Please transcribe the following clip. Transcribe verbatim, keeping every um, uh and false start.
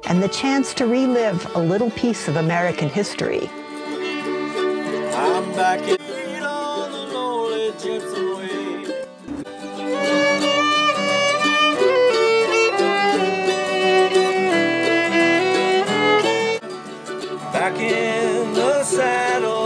and the chance to relive a little piece of American history. I'm back in on the lonely gypsy way. Back in the saddle.